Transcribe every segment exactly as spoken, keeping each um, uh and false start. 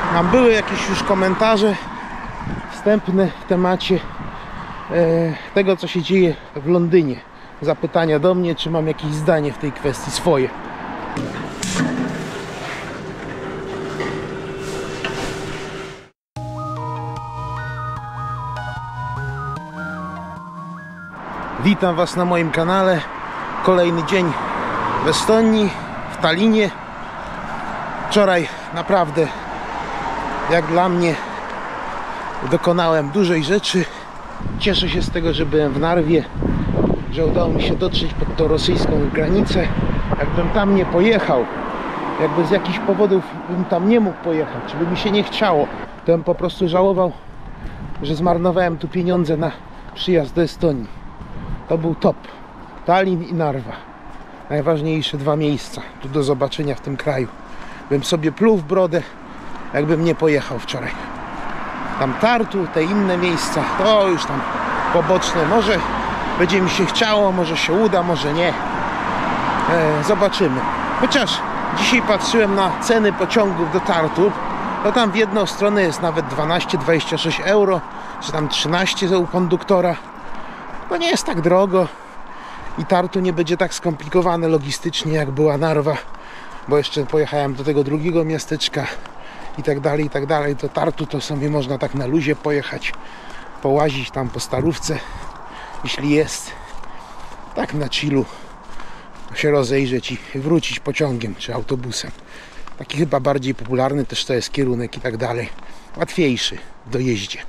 Tam były jakieś już komentarze wstępne w temacie e, tego, co się dzieje w Londynie. Zapytania do mnie, czy mam jakieś zdanie w tej kwestii swoje. Witam Was na moim kanale. Kolejny dzień w Estonii, w Tallinie. Wczoraj naprawdę, jak dla mnie, dokonałem dużej rzeczy. Cieszę się z tego, że byłem w Narwie, że udało mi się dotrzeć pod tą rosyjską granicę. Jakbym tam nie pojechał, jakby z jakichś powodów bym tam nie mógł pojechać, czy by mi się nie chciało, to bym po prostu żałował, że zmarnowałem tu pieniądze na przyjazd do Estonii. To był top. Tallinn i Narwa. Najważniejsze dwa miejsca tu do zobaczenia w tym kraju. Bym sobie pluł w brodę, jakbym nie pojechał wczoraj. Tam Tartu, te inne miejsca, to już tam poboczne. Może będzie mi się chciało, może się uda, może nie. E, zobaczymy. Chociaż dzisiaj patrzyłem na ceny pociągów do Tartu, to tam w jedną stronę jest nawet dwanaście dwadzieścia sześć euro, czy tam trzynaście u konduktora. To nie jest tak drogo i Tartu nie będzie tak skomplikowane logistycznie, jak była Narwa, bo jeszcze pojechałem do tego drugiego miasteczka i tak dalej, i tak dalej. To Tartu to sobie można tak na luzie pojechać, połazić tam po Starówce, jeśli jest, tak na chillu się rozejrzeć i wrócić pociągiem czy autobusem. Taki chyba bardziej popularny też to jest kierunek i tak dalej, łatwiejszy w dojeździe.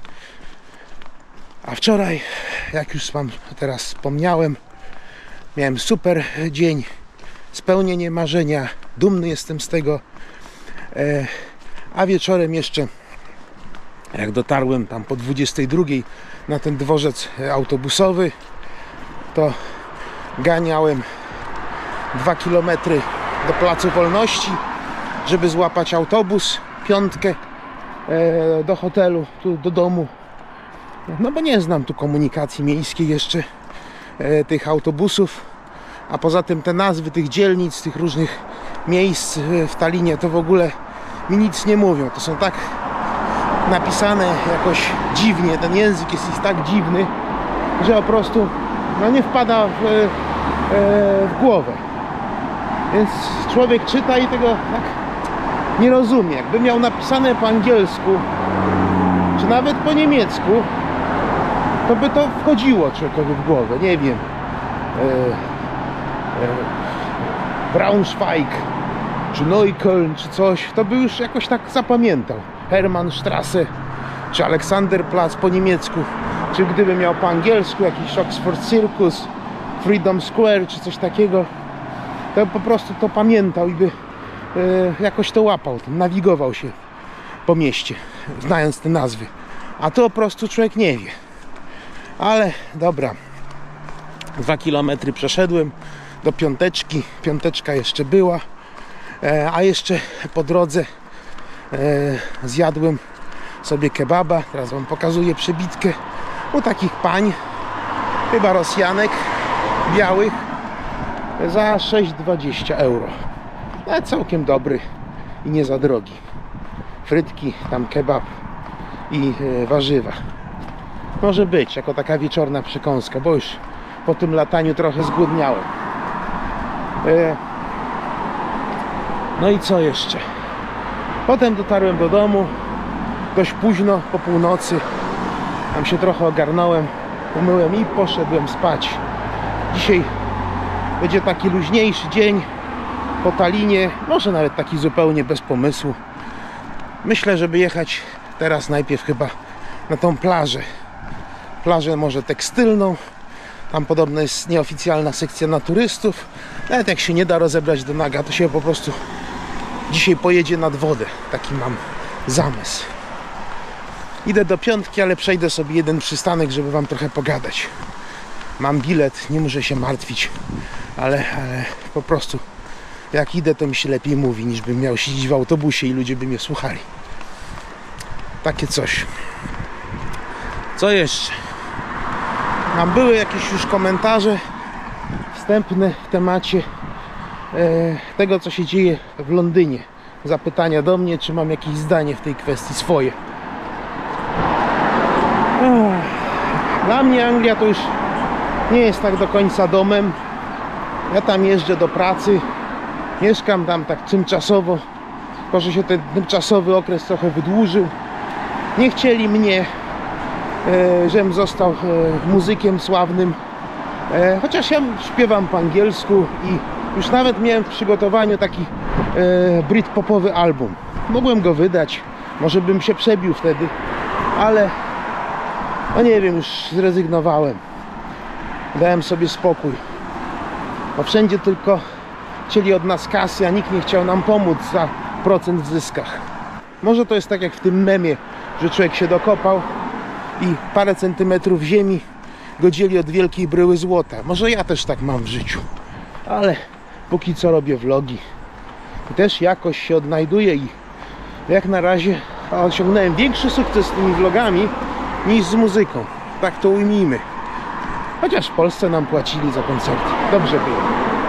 A wczoraj, jak już Wam teraz wspomniałem, miałem super dzień, spełnienie marzenia, dumny jestem z tego. E, a wieczorem jeszcze, jak dotarłem tam po dwudziestej drugiej na ten dworzec autobusowy, to ganiałem dwa kilometry do Placu Wolności, żeby złapać autobus, piątkę e, do hotelu, tu do domu. No bo nie znam tu komunikacji miejskiej jeszcze, e, tych autobusów, a poza tym te nazwy tych dzielnic, tych różnych miejsc w Tallinie to w ogóle mi nic nie mówią. To są tak napisane jakoś dziwnie, ten język jest, jest tak dziwny, że po prostu no, nie wpada w, e, w głowę. Więc człowiek czyta i tego tak nie rozumie. Jakby miał napisane po angielsku, czy nawet po niemiecku, to by to wchodziło człowiekowi w głowę, nie wiem, e, e, Braunschweig, czy Neukölln, czy coś, to by już jakoś tak zapamiętał. Hermannstraße, czy Alexanderplatz po niemiecku, czy gdyby miał po angielsku jakiś Oxford Circus, Freedom Square, czy coś takiego, to po prostu to pamiętał i by e, jakoś to łapał, nawigował się po mieście, znając te nazwy. A to po prostu człowiek nie wie. Ale dobra, dwa kilometry przeszedłem do piąteczki, piąteczka jeszcze była, e, a jeszcze po drodze e, zjadłem sobie kebaba. Teraz Wam pokazuję przebitkę u takich pań, chyba Rosjanek, białych, za sześć dwadzieścia euro. Ale całkiem dobry i nie za drogi. Frytki, tam kebab i e, warzywa. Może być jako taka wieczorna przekąska, bo już po tym lataniu trochę zgłodniałem. E... No i co jeszcze? Potem dotarłem do domu dość późno, po północy. Tam się trochę ogarnąłem, umyłem i poszedłem spać. Dzisiaj będzie taki luźniejszy dzień po Tallinie, może nawet taki zupełnie bez pomysłu. Myślę, żeby jechać teraz najpierw chyba na tą plażę. Plażę może tekstylną. Tam podobno jest nieoficjalna sekcja na turystów. Nawet jak się nie da rozebrać do naga, to się po prostu dzisiaj pojedzie nad wodę. Taki mam zamysł. Idę do piątki, ale przejdę sobie jeden przystanek, żeby Wam trochę pogadać. Mam bilet, nie muszę się martwić, ale, ale po prostu jak idę, to mi się lepiej mówi, niż bym miał siedzieć w autobusie i ludzie by mnie słuchali. Takie coś. Co jeszcze? Tam były jakieś już komentarze wstępne w temacie e, tego, co się dzieje w Londynie. zapytania do mnie, czy mam jakieś zdanie w tej kwestii swoje. Dla mnie Anglia to już nie jest tak do końca domem. Ja tam jeżdżę do pracy, mieszkam tam tak tymczasowo, tylko że się ten tymczasowy okres trochę wydłużył. Nie chcieli mnie, e, żebym został e, muzykiem sławnym, e, chociaż ja śpiewam po angielsku i już nawet miałem w przygotowaniu taki e, britpopowy album. Mogłem go wydać, może bym się przebił wtedy, ale no nie wiem, już zrezygnowałem. Dałem sobie spokój. Bo wszędzie tylko chcieli od nas kasy, a nikt nie chciał nam pomóc za procent w zyskach. Może to jest tak jak w tym memie, że człowiek się dokopał i parę centymetrów ziemi go dzieli od wielkiej bryły złota. Może ja też tak mam w życiu. Ale póki co robię vlogi. I też jakoś się odnajduję i jak na razie osiągnąłem większy sukces z tymi vlogami niż z muzyką. Tak to ujmijmy. Chociaż w Polsce nam płacili za koncerty. Dobrze było.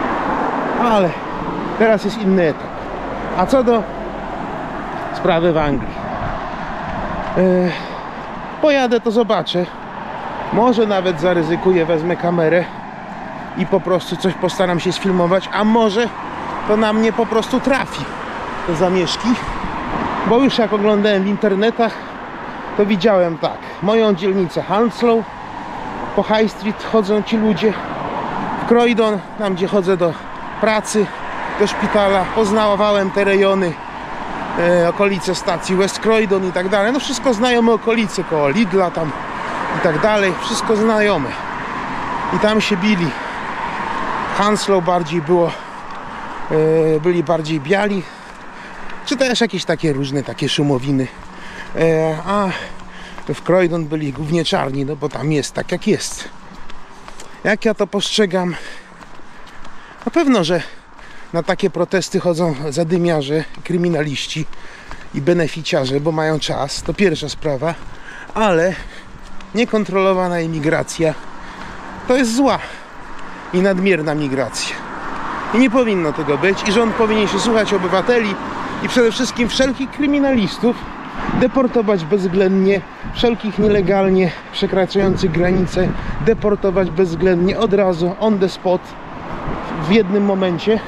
Ale teraz jest inny etap. A co do sprawy w Anglii. Yy, pojadę, to zobaczę. Może nawet zaryzykuję, wezmę kamerę i po prostu coś postaram się sfilmować. A może to na mnie po prostu trafi te zamieszki. Bo już jak oglądałem w internetach, to widziałem tak. Moją dzielnicę Hounslow. Po High Street chodzą ci ludzie. W Croydon, tam gdzie chodzę do pracy, do szpitala, poznawałem te rejony, e, okolice stacji West Croydon i tak dalej. No wszystko znajome okolice, koło Lidla tam i tak dalej. Wszystko znajome. I tam się bili. Hounslow bardziej było, e, byli bardziej biali. Czy też jakieś takie różne takie szumowiny. E, a w Croydon byli głównie czarni, no bo tam jest tak jak jest. Jak ja to postrzegam? Na pewno, że na takie protesty chodzą zadymiarze, kryminaliści i beneficiarze, bo mają czas, to pierwsza sprawa, ale niekontrolowana imigracja to jest zła i nadmierna migracja. I nie powinno tego być i rząd powinien się słuchać obywateli i przede wszystkim wszelkich kryminalistów deportować bezwzględnie, wszelkich nielegalnie przekraczających granice deportować bezwzględnie, od razu, on the spot, w jednym momencie.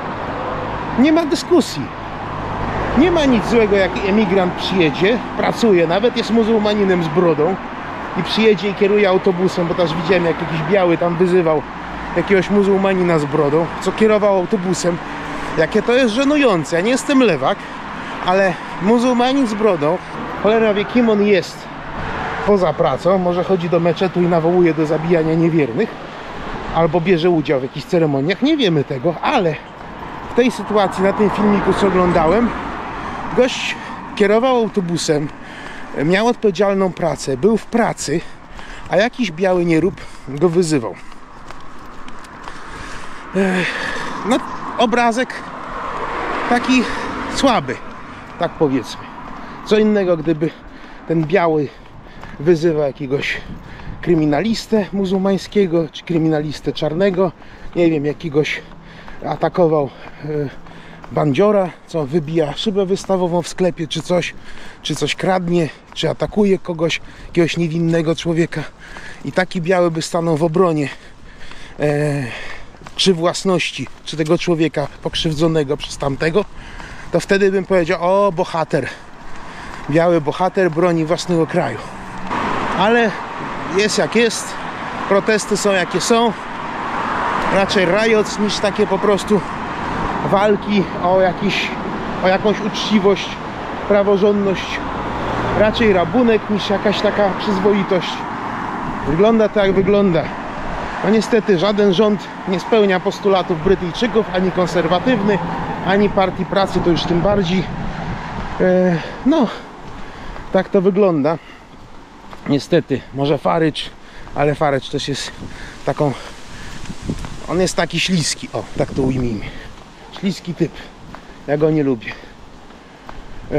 Nie ma dyskusji. Nie ma nic złego, jak emigrant przyjedzie, pracuje, nawet jest muzułmaninem z brodą i przyjedzie i kieruje autobusem, bo też widziałem, jak jakiś biały tam wyzywał jakiegoś muzułmanina z brodą, co kierował autobusem. Jakie to jest żenujące. Ja nie jestem lewak, ale muzułmanin z brodą, cholera wie, kim on jest poza pracą, może chodzi do meczetu i nawołuje do zabijania niewiernych, albo bierze udział w jakichś ceremoniach, nie wiemy tego, ale w tej sytuacji, na tym filmiku, co oglądałem, gość kierował autobusem, miał odpowiedzialną pracę, był w pracy, a jakiś biały nierób go wyzywał. No, obrazek taki słaby, tak powiedzmy. Co innego, gdyby ten biały wyzywał jakiegoś kryminalistę muzułmańskiego, czy kryminalistę czarnego, nie wiem, jakiegoś atakował y, bandziora, co wybija szybę wystawową w sklepie, czy coś, czy coś kradnie, czy atakuje kogoś, jakiegoś niewinnego człowieka i taki biały by stanął w obronie e, czy własności, czy tego człowieka pokrzywdzonego przez tamtego, to wtedy bym powiedział: o, bohater, biały bohater broni własnego kraju. Ale jest jak jest, protesty są jakie są, raczej riots niż takie po prostu walki o, jakiś, o jakąś uczciwość, praworządność, raczej rabunek niż jakaś taka przyzwoitość. Wygląda to jak wygląda. No niestety żaden rząd nie spełnia postulatów Brytyjczyków, ani konserwatywny, ani Partii Pracy, to już tym bardziej. E, no, tak to wygląda. Niestety, może Farage, ale Farage też jest taką... On jest taki śliski, o, tak to ujmijmy. Śliski typ. Ja go nie lubię. E,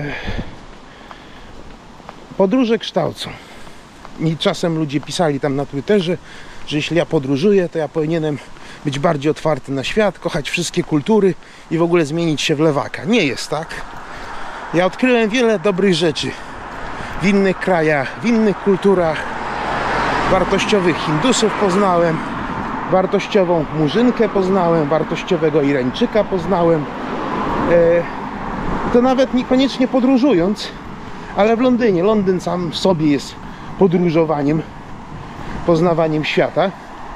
podróże kształcą. I czasem ludzie pisali tam na Twitterze, że jeśli ja podróżuję, to ja powinienem być bardziej otwarty na świat, kochać wszystkie kultury i w ogóle zmienić się w lewaka. Nie jest tak. Ja odkryłem wiele dobrych rzeczy w innych krajach, w innych kulturach. Wartościowych Hindusów poznałem, wartościową Murzynkę poznałem, wartościowego Irańczyka poznałem. E, to nawet niekoniecznie podróżując, ale w Londynie. Londyn sam w sobie jest podróżowaniem, poznawaniem świata.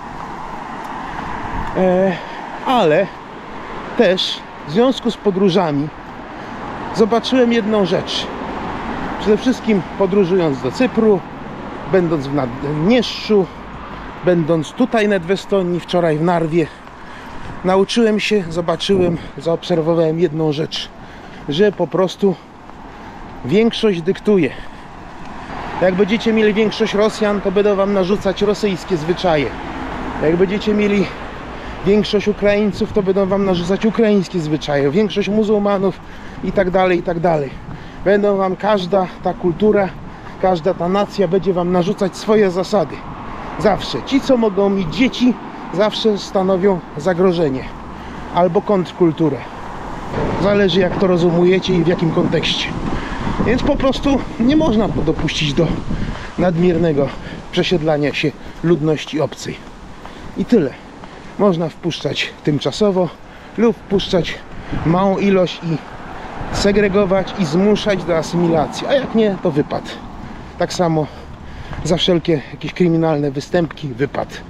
E, ale też w związku z podróżami zobaczyłem jedną rzecz. Przede wszystkim podróżując do Cypru, będąc w Naddniestrzu, będąc tutaj nad w Estonii, wczoraj w Narwie, nauczyłem się, zobaczyłem, zaobserwowałem jedną rzecz, że po prostu większość dyktuje. Jak będziecie mieli większość Rosjan, to będą wam narzucać rosyjskie zwyczaje. Jak będziecie mieli większość Ukraińców, to będą wam narzucać ukraińskie zwyczaje. Większość muzułmanów i tak dalej, i tak dalej. Będą wam, każda ta kultura, każda ta nacja będzie wam narzucać swoje zasady. Zawsze. Ci, co mogą mieć dzieci, zawsze stanowią zagrożenie. Albo kontrkulturę. Zależy, jak to rozumiecie i w jakim kontekście. Więc po prostu nie można dopuścić do nadmiernego przesiedlania się ludności obcej. I tyle. Można wpuszczać tymczasowo lub wpuszczać małą ilość i segregować i zmuszać do asymilacji. A jak nie, to wypad. Tak samo za wszelkie jakieś kryminalne występki wypad.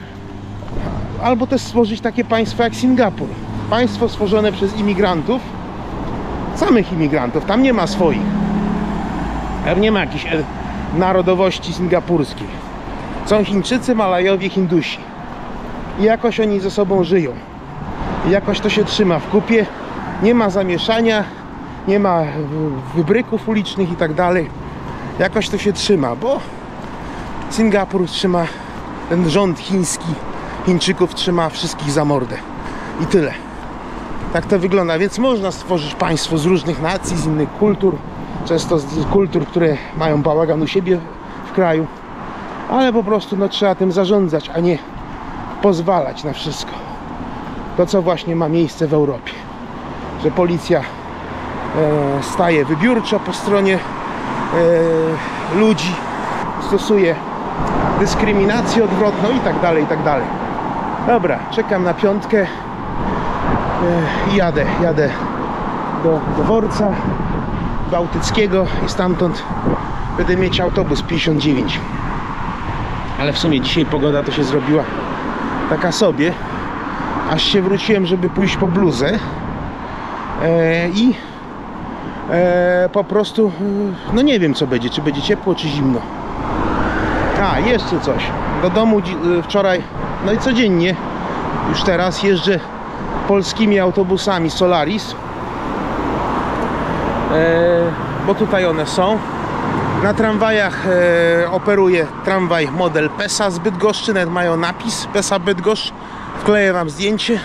Albo też stworzyć takie państwo jak Singapur. Państwo stworzone przez imigrantów, samych imigrantów. Tam nie ma swoich. Tam nie ma jakiejś narodowości singapurskiej. Są Chińczycy, Malajowie, Hindusi. I jakoś oni ze sobą żyją. I jakoś to się trzyma w kupie. Nie ma zamieszania, nie ma wybryków ulicznych i tak dalej. Jakoś to się trzyma, bo Singapur trzyma, ten rząd chiński, Chińczyków trzyma wszystkich za mordę. I tyle. Tak to wygląda. Więc można stworzyć państwo z różnych nacji, z innych kultur. Często z kultur, które mają bałagan u siebie w kraju. Ale po prostu no, trzeba tym zarządzać, a nie pozwalać na wszystko. To, co właśnie ma miejsce w Europie. Że policja e, staje wybiórczo po stronie e, ludzi, stosuje dyskryminację odwrotną i tak dalej, i tak dalej. Dobra, czekam na piątkę i e, jadę, jadę do Dworca Bałtyckiego i stamtąd będę mieć autobus pięćdziesiąt dziewięć. Ale w sumie dzisiaj pogoda to się zrobiła taka sobie, aż się wróciłem, żeby pójść po bluzę e, i e, po prostu no nie wiem, co będzie, czy będzie ciepło, czy zimno. A, jeszcze coś. Do domu wczoraj, no i codziennie już teraz jeżdżę polskimi autobusami Solaris, e, bo tutaj one są. Na tramwajach e, operuje tramwaj model PESA z Bydgoszczy, nawet mają napis PESA Bydgoszcz. Wkleję wam zdjęcie.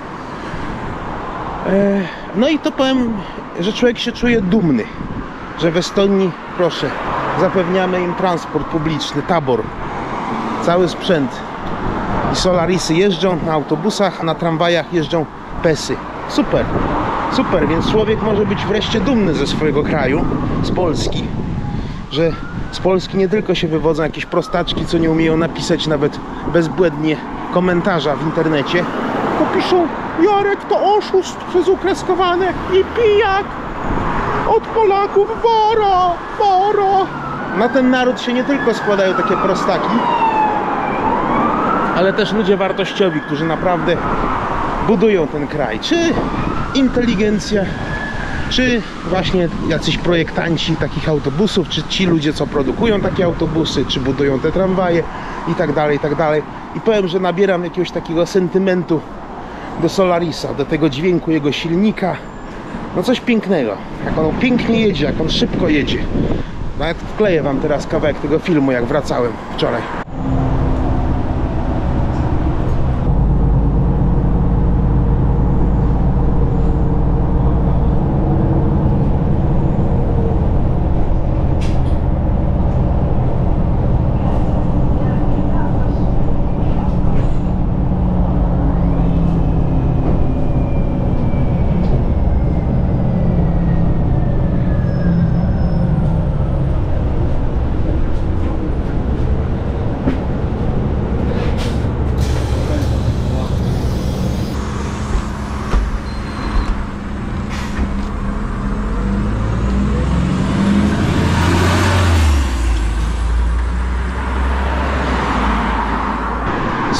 E, no i to powiem, że człowiek się czuje dumny, że w Estonii, proszę, zapewniamy im transport publiczny, tabor, cały sprzęt. I Solarisy jeżdżą na autobusach, a na tramwajach jeżdżą PESy. Super, super, więc człowiek może być wreszcie dumny ze swojego kraju, z Polski. Że z Polski nie tylko się wywodzą jakieś prostaczki, co nie umieją napisać nawet bezbłędnie komentarza w internecie, tylko piszą: Jarek to oszust przez ukreskowane i pijak od Polaków, wara, wara. Na ten naród się nie tylko składają takie prostaki, ale też ludzie wartościowi, którzy naprawdę budują ten kraj. Czy inteligencja, czy właśnie jacyś projektanci takich autobusów, czy ci ludzie, co produkują takie autobusy, czy budują te tramwaje i tak dalej, i tak dalej. I powiem, że nabieram jakiegoś takiego sentymentu do Solarisa, do tego dźwięku jego silnika. No coś pięknego. Jak on pięknie jedzie, jak on szybko jedzie. Nawet wkleję wam teraz kawałek tego filmu, jak wracałem wczoraj.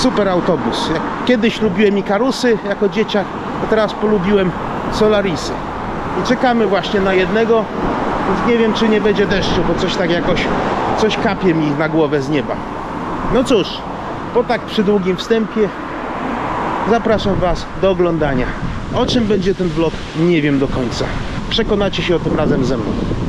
Super autobus. Jak kiedyś lubiłem Ikarusy jako dzieciak, a teraz polubiłem Solarisy. I czekamy właśnie na jednego. Już nie wiem, czy nie będzie deszczu, bo coś tak jakoś, coś kapie mi na głowę z nieba. No cóż, po tak przydługim wstępie zapraszam Was do oglądania. O czym będzie ten vlog, nie wiem do końca. Przekonacie się o tym razem ze mną.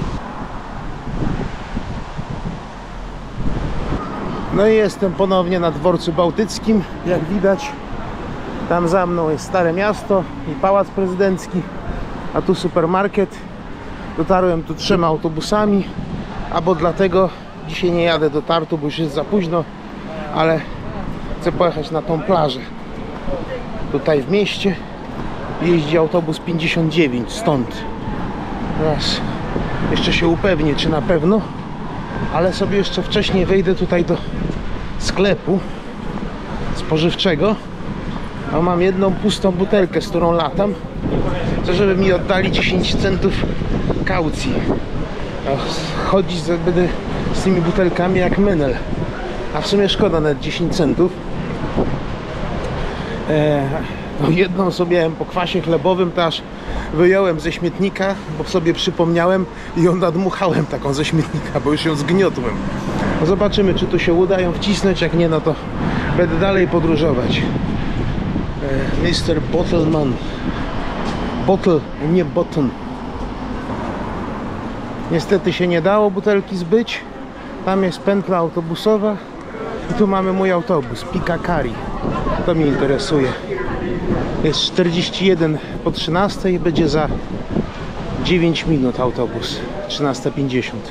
No i jestem ponownie na dworcu bałtyckim. Jak widać, tam za mną jest Stare Miasto i Pałac Prezydencki, a tu supermarket. Dotarłem tu trzema autobusami, albo dlatego dzisiaj nie jadę do Tartu, bo już jest za późno, ale chcę pojechać na tą plażę. Tutaj w mieście jeździ autobus pięćdziesiąt dziewięć stąd. Teraz jeszcze się upewnię, czy na pewno, ale sobie jeszcze wcześniej wejdę tutaj do sklepu spożywczego, a mam jedną pustą butelkę, z którą latam. Chcę, żeby mi oddali dziesięć centów kaucji. Chodzić będę z tymi butelkami jak menel, a w sumie szkoda nawet dziesięć centów. Eee, no jedną sobie miałem po kwasie chlebowym, to aż wyjąłem ze śmietnika, bo sobie przypomniałem i ją nadmuchałem taką ze śmietnika, bo już ją zgniotłem. No zobaczymy, czy tu się uda ją wcisnąć, jak nie, no to będę dalej podróżować. Eee, mister Bottleman. Bottle, nie button. Niestety się nie dało butelki zbyć. Tam jest pętla autobusowa i tu mamy mój autobus, Pika Kari. To mnie interesuje. Jest czterdzieści jeden po trzynastej i będzie za dziewięć minut autobus. trzynasta pięćdziesiąt.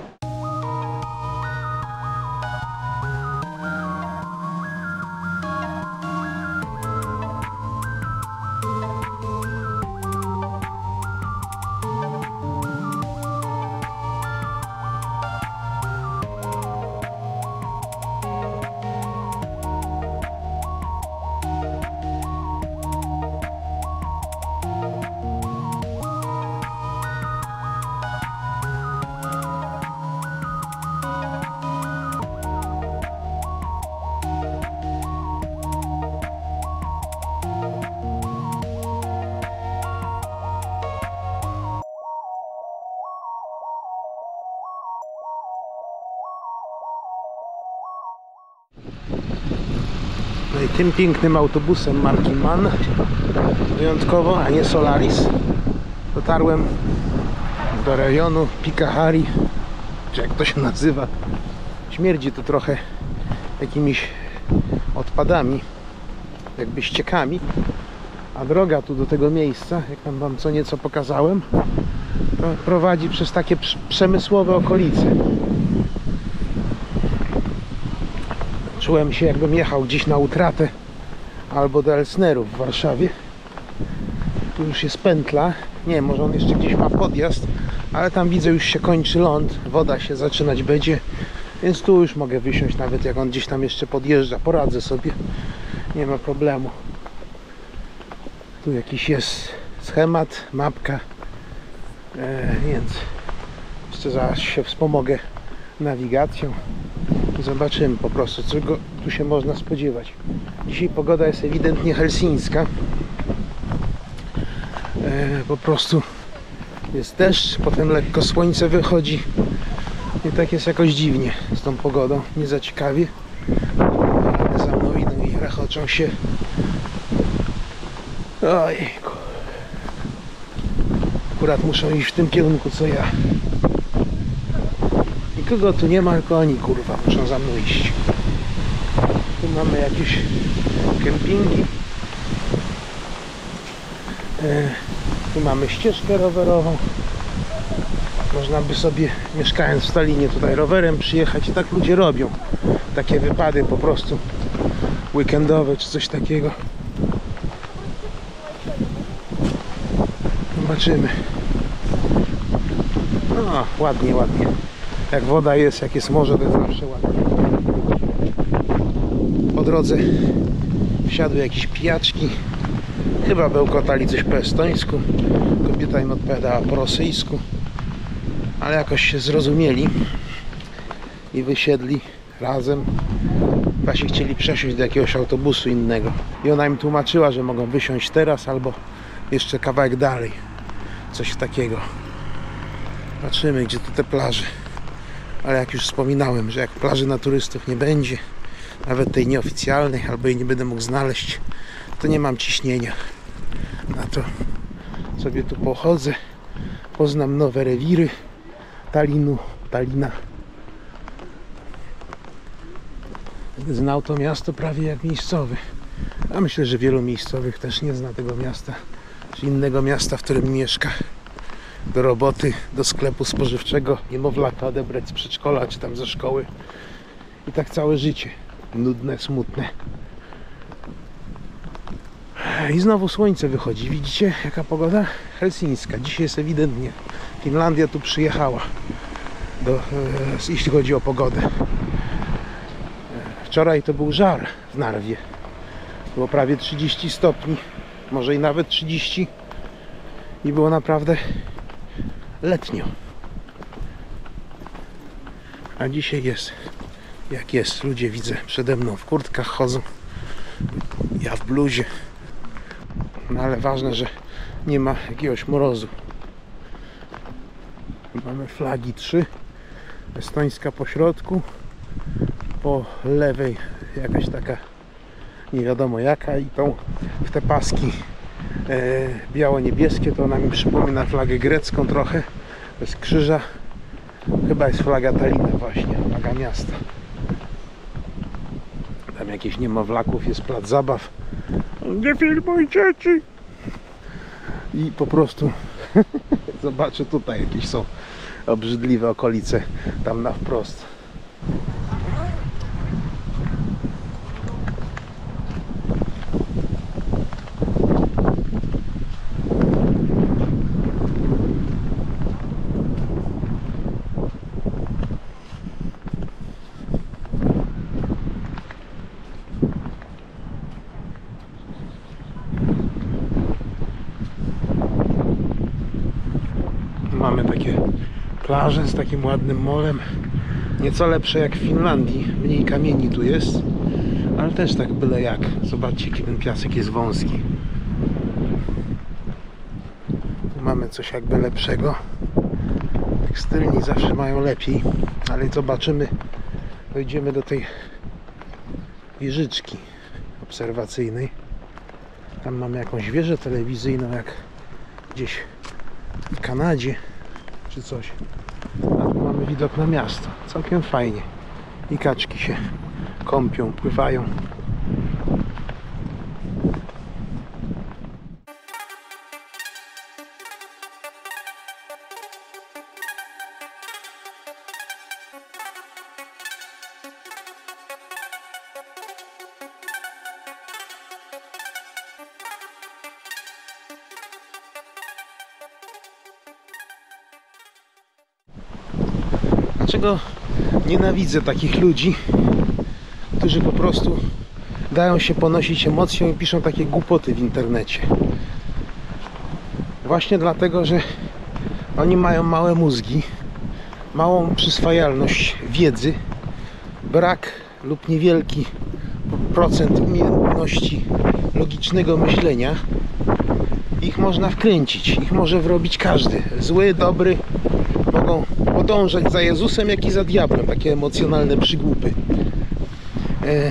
No i tym pięknym autobusem marki MAN, wyjątkowo, a nie Solaris, dotarłem do rejonu Pika Kari, czy jak to się nazywa. Śmierdzi tu trochę jakimiś odpadami, jakby ściekami, a droga tu do tego miejsca, jak tam wam co nieco pokazałem, to prowadzi przez takie przemysłowe okolice. Czułem się, jakbym jechał gdzieś na utratę albo do Elsnerów w Warszawie. Tu już jest pętla. Nie wiem, może on jeszcze gdzieś ma podjazd, ale tam widzę, już się kończy ląd, woda się zaczynać będzie, więc tu już mogę wysiąść, nawet jak on gdzieś tam jeszcze podjeżdża. Poradzę sobie, nie ma problemu. Tu jakiś jest schemat, mapka, e, więc jeszcze zaraz się wspomogę nawigacją. Zobaczymy po prostu, czego tu się można spodziewać. Dzisiaj pogoda jest ewidentnie helsińska. E, po prostu jest deszcz, potem lekko słońce wychodzi i tak jest jakoś dziwnie z tą pogodą, nie za ciekawie. Za mną idą i rechoczą się. Ojejku. Akurat muszą iść w tym kierunku co ja. Nikogo tu nie ma, tylko oni kurwa muszą za mną iść. Tu mamy jakieś kempingi. E, tu mamy ścieżkę rowerową. Można by sobie, mieszkając w Stalinie, tutaj rowerem przyjechać i tak ludzie robią. Takie wypady po prostu weekendowe czy coś takiego. Zobaczymy. No, ładnie, ładnie. Jak woda jest, jak jest morze, to jest zawsze ładnie. Po drodze wsiadły jakieś pijaczki. Chyba bełkotali coś po estońsku. Kobieta im odpowiadała po rosyjsku. Ale jakoś się zrozumieli i wysiedli razem. chyba się chcieli przesiąść do jakiegoś autobusu innego. I ona im tłumaczyła, że mogą wysiąść teraz albo jeszcze kawałek dalej. Coś takiego. Patrzymy, gdzie tu te plaże. Ale jak już wspominałem, że jak plaży na turystów nie będzie, nawet tej nieoficjalnej, albo jej nie będę mógł znaleźć, to nie mam ciśnienia na to. Sobie tu pochodzę, poznam nowe rewiry Talinu, Talina. Znał to miasto prawie jak miejscowy. A myślę, że wielu miejscowych też nie zna tego miasta, czy innego miasta, w którym mieszka. Do roboty, do sklepu spożywczego, niemowlaka odebrać z przedszkola, czy tam ze szkoły. I tak całe życie. Nudne, smutne. I znowu słońce wychodzi. Widzicie, jaka pogoda? Helsińska. Dzisiaj jest ewidentnie. Finlandia tu przyjechała, do, jeśli chodzi o pogodę. Wczoraj to był żar w Narwie. Było prawie trzydzieści stopni, może i nawet trzydzieści. I było naprawdę letnio. A dzisiaj jest jak jest. Ludzie widzę przede mną w kurtkach chodzą. Ja w bluzie. No ale ważne, że nie ma jakiegoś mrozu. Mamy flagi trzy. Estońska po środku. Po lewej jakaś taka nie wiadomo jaka i tą w te paski e, biało-niebieskie to ona mi przypomina flagę grecką trochę. Bez krzyża. Chyba jest flaga Talina właśnie, flaga miasta. Tam jakieś niemowlaków, jest plac zabaw. Nie filmuj dzieci! I po prostu zobaczę, tutaj jakieś są obrzydliwe okolice tam na wprost. Mamy takie plaże z takim ładnym molem, nieco lepsze jak w Finlandii, mniej kamieni tu jest, ale też tak byle jak. Zobaczcie, jaki ten piasek jest wąski. Tu mamy coś jakby lepszego. Tekstylni zawsze mają lepiej, ale zobaczymy, dojdziemy do tej wieżyczki obserwacyjnej. Tam mamy jakąś wieżę telewizyjną, jak gdzieś w Kanadzie czy coś. A tu mamy widok na miasto. Całkiem fajnie. I kaczki się kąpią, pływają. Dlaczego nienawidzę takich ludzi, którzy po prostu dają się ponosić emocją i piszą takie głupoty w internecie? Właśnie dlatego, że oni mają małe mózgi, małą przyswajalność wiedzy, brak lub niewielki procent umiejętności logicznego myślenia. Ich można wkręcić, ich może wrobić każdy. Zły, dobry, mogą podążać za Jezusem, jak i za diabłem. Takie emocjonalne przygłupy. E,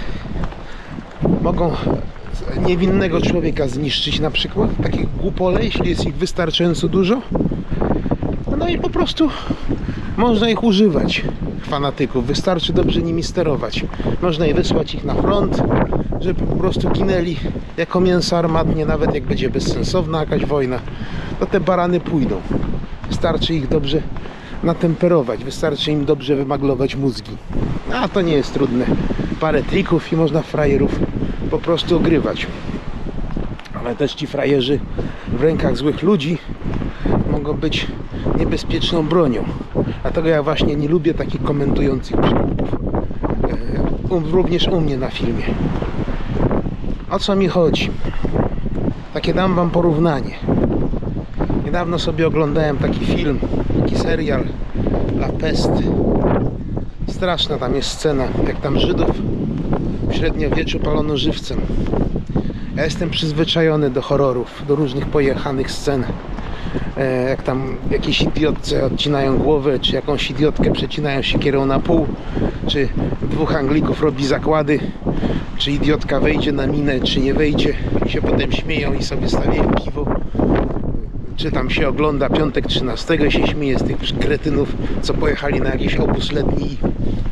mogą niewinnego człowieka zniszczyć na przykład. Takich głupole, jeśli jest ich wystarczająco dużo. No i po prostu można ich używać, fanatyków. Wystarczy dobrze nimi sterować. Można i wysłać ich na front, żeby po prostu ginęli jako mięso armatnie. Nawet jak będzie bezsensowna jakaś wojna, to te barany pójdą. Wystarczy ich dobrze natemperować, wystarczy im dobrze wymaglować mózgi. A to nie jest trudne. Parę trików i można frajerów po prostu ogrywać. Ale też ci frajerzy w rękach złych ludzi mogą być niebezpieczną bronią. Dlatego ja właśnie nie lubię takich komentujących przygłupów. Um, również u mnie na filmie. O co mi chodzi? Takie dam wam porównanie. Niedawno sobie oglądałem taki film, taki serial La Peste. Straszna tam jest scena, jak tam Żydów w średniowieczu palono żywcem. Ja jestem przyzwyczajony do horrorów, do różnych pojechanych scen. Jak tam jakiejś idiotce odcinają głowę, czy jakąś idiotkę przecinają siekierą na pół, czy dwóch Anglików robi zakłady, czy idiotka wejdzie na minę, czy nie wejdzie, i się potem śmieją i sobie stawiają piwo, czy tam się ogląda Piątek trzynastego i się śmieje z tych kretynów, co pojechali na jakiś obóz letni i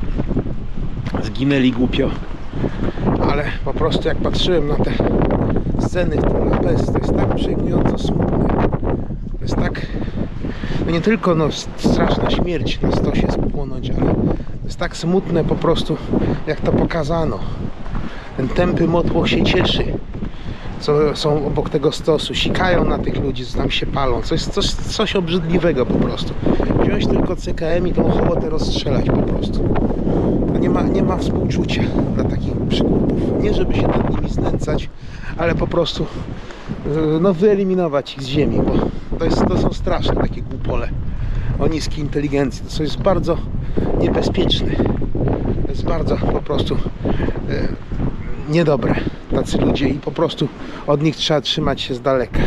zginęli głupio. Ale po prostu jak patrzyłem na te sceny w tym La Peste, to jest tak przejmująco smutne. To jest tak, no nie tylko no, straszna śmierć na stosie spłonąć, ale to jest tak smutne po prostu, jak to pokazano. Ten tępy motłoch się cieszy, co są obok tego stosu, sikają na tych ludzi, co tam się palą. Coś, coś, coś obrzydliwego po prostu. Wziąć tylko C K M i tą hołotę rozstrzelać po prostu. To nie ma, nie ma współczucia dla takich przykupów. Nie żeby się nad nimi znęcać, ale po prostu no, wyeliminować ich z ziemi, bo to, jest, to są straszne takie głupole o niskiej inteligencji. To jest bardzo niebezpieczne. To jest bardzo po prostu e, niedobre tacy ludzie i po prostu od nich trzeba trzymać się z daleka.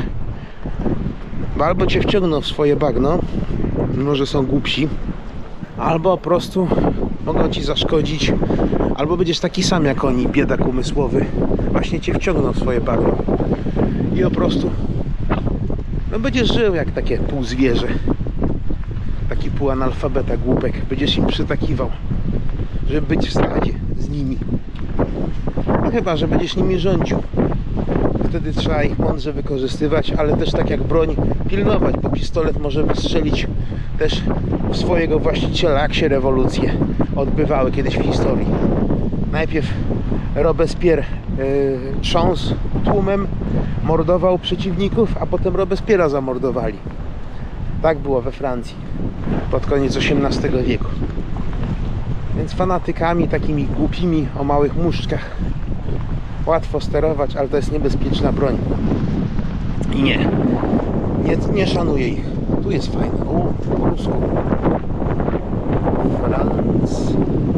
Bo albo cię wciągną w swoje bagno, mimo że są głupsi, albo po prostu mogą ci zaszkodzić, albo będziesz taki sam jak oni, biedak umysłowy, właśnie cię wciągną w swoje bagno i po prostu no będziesz żył jak takie półzwierzę, taki półanalfabeta głupek, będziesz im przytakiwał, żeby być w stadzie z nimi. No chyba, że będziesz nimi rządził. Wtedy trzeba ich mądrze wykorzystywać, ale też tak jak broń pilnować, bo pistolet może wystrzelić też w swojego właściciela, jak się rewolucje odbywały kiedyś w historii. Najpierw Robespierre yy, trząsł tłumem, mordował przeciwników, a potem Robespierre'a zamordowali. Tak było we Francji pod koniec osiemnastego wieku. Więc fanatykami takimi głupimi o małych muszczkach łatwo sterować, ale to jest niebezpieczna broń. I nie, nie, nie szanuję ich. Tu jest fajne. O, po rusku. Franc.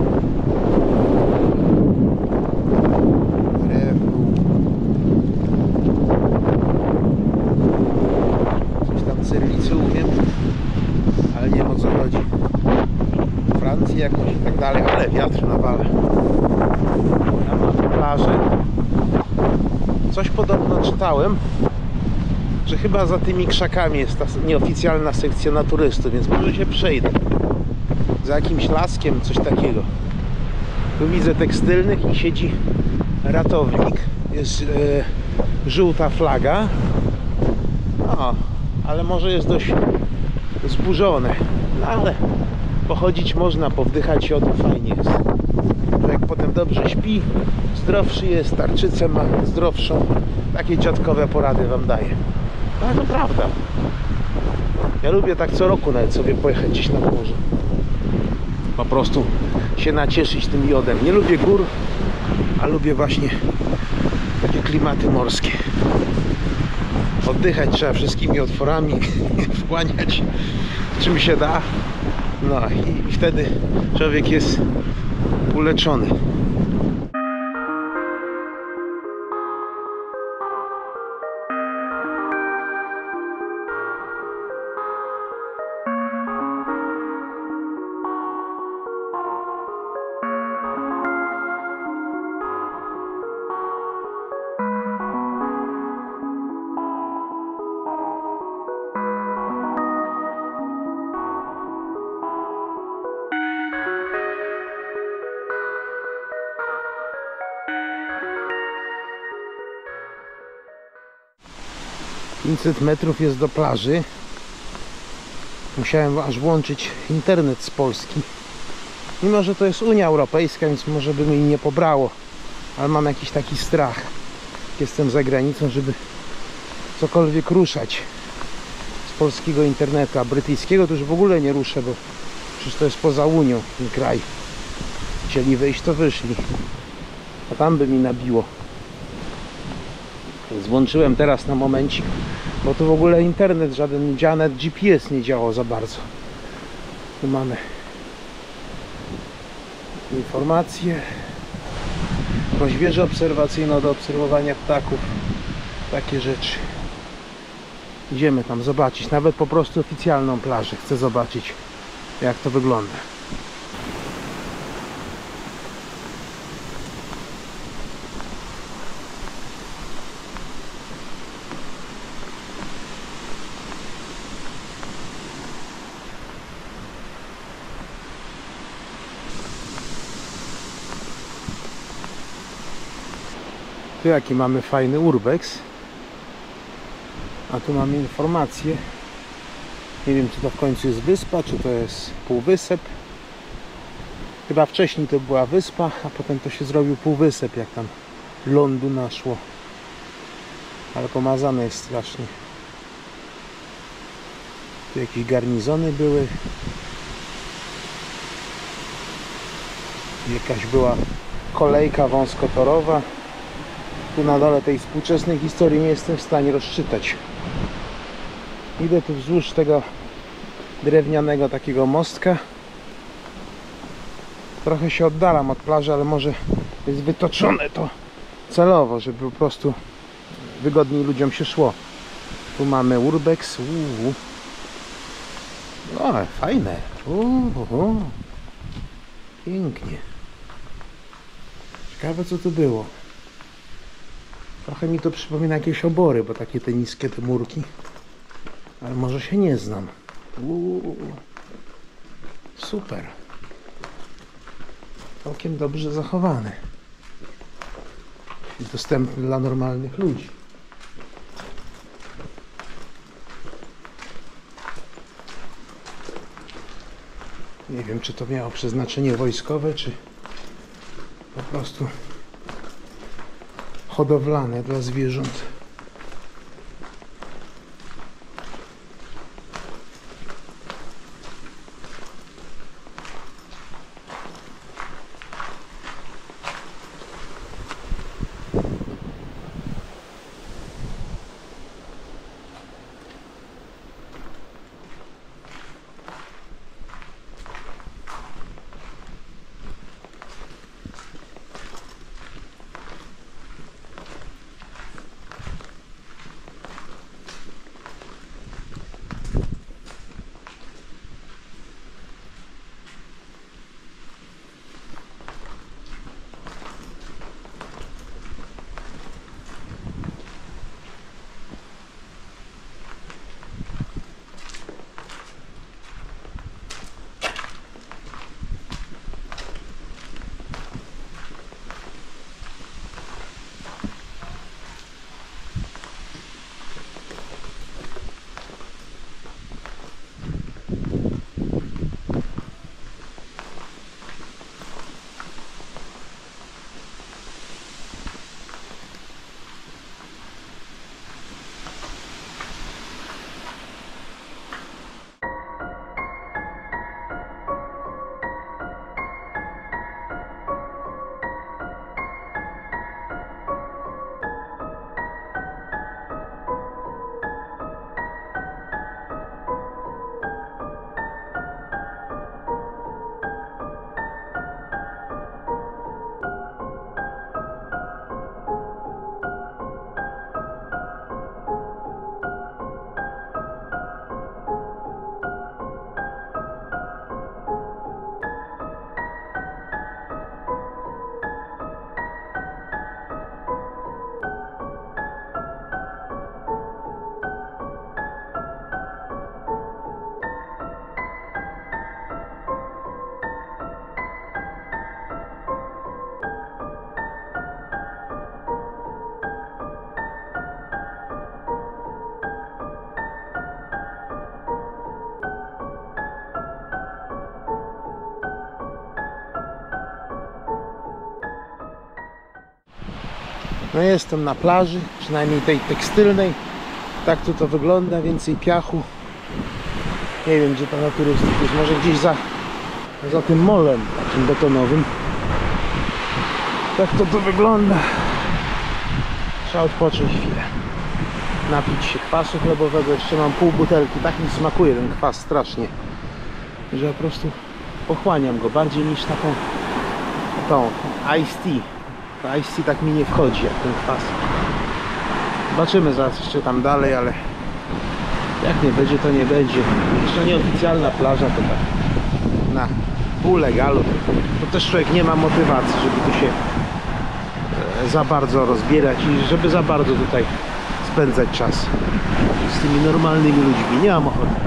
Coś tam cyrlicy umiem, ale nie wiem o co chodzi. Francji jakoś i tak dalej, ale wiatr nawala. Tam mamy plażę. Coś podobno czytałem, że chyba za tymi krzakami jest ta nieoficjalna sekcja naturystów, więc może się przejdę. Za jakimś laskiem, coś takiego. Tu widzę tekstylnych i siedzi ratownik. Jest e, żółta flaga. No, ale może jest dość zburzone. No ale pochodzić można, powdychać siodu, fajnie jest. Człowiek potem dobrze śpi, zdrowszy jest, tarczycę ma zdrowszą. Takie dziadkowe porady wam daję. Ale to prawda. Ja lubię tak co roku nawet sobie pojechać gdzieś na morze. Po prostu się nacieszyć tym jodem. Nie lubię gór, a lubię właśnie takie klimaty morskie. Oddychać trzeba wszystkimi otworami, wchłaniać czym się da. No i wtedy człowiek jest uleczony. pięćset metrów jest do plaży. Musiałem aż włączyć internet z Polski. Mimo że to jest Unia Europejska, więc może by mi nie pobrało. Ale mam jakiś taki strach. Jestem za granicą, żeby cokolwiek ruszać z polskiego internetu. A brytyjskiego to już w ogóle nie ruszę, bo przecież to jest poza Unią ten kraj. Chcieli wyjść, to wyszli. A tam by mi nabiło. Więc włączyłem teraz na momencik, bo tu w ogóle internet żaden nie działa, nawet G P S nie działał za bardzo. Tu mamy informacje. jakąś wieżę obserwacyjną do obserwowania ptaków, takie rzeczy. Idziemy tam zobaczyć, nawet po prostu oficjalną plażę. Chcę zobaczyć, jak to wygląda. Tu jaki mamy fajny urbex. A tu mamy informację. Nie wiem, czy to w końcu jest wyspa, czy to jest półwysep. Chyba wcześniej to była wyspa, a potem to się zrobił półwysep, jak tam lądu naszło. Ale pomazane jest strasznie. Tu jakieś garnizony były. Jakaś była kolejka wąskotorowa. Tu na dole tej współczesnej historii nie jestem w stanie rozczytać. Idę tu wzdłuż tego drewnianego takiego mostka. Trochę się oddalam od plaży, ale może jest wytoczone to celowo, żeby po prostu wygodniej ludziom się szło. Tu mamy urbex. Uuu. O, fajne. Uuu. Pięknie. Ciekawe, co tu było. Trochę mi to przypomina jakieś obory, bo takie te niskie te murki. Ale może się nie znam. Uuu. Super. Całkiem dobrze zachowany. I dostępny dla normalnych ludzi. Nie wiem, czy to miało przeznaczenie wojskowe, czy po prostu hodowlane dla zwierząt. No jestem na plaży, przynajmniej tej tekstylnej. Tak tu to wygląda, więcej piachu. Nie wiem, gdzie to na turystykę jest, może gdzieś za, za tym molem takim betonowym. Tak to tu wygląda. Trzeba odpocząć chwilę. Napić się kwasu chlebowego, jeszcze mam pół butelki. Tak mi smakuje ten kwas strasznie, że po prostu pochłaniam go bardziej niż taką tą iced tea To Ice tak mi nie wchodzi jak ten kwas. Zobaczymy zaraz jeszcze tam dalej, ale jak nie będzie, to nie będzie. Jeszcze nieoficjalna plaża, to tak na pół legalu. To też człowiek nie ma motywacji, żeby tu się za bardzo rozbierać i żeby za bardzo tutaj spędzać czas z tymi normalnymi ludźmi. Nie mam ochoty.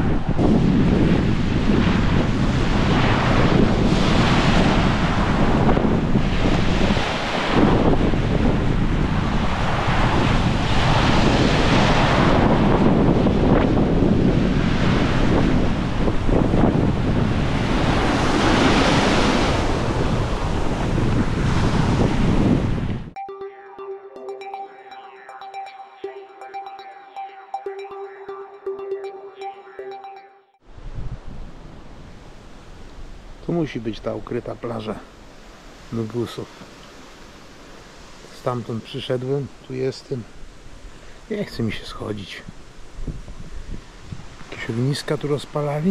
Tu musi być ta ukryta plaża Nubusów. Stamtąd przyszedłem, tu jestem. Nie chce mi się schodzić. Jakieś ogniska tu rozpalali.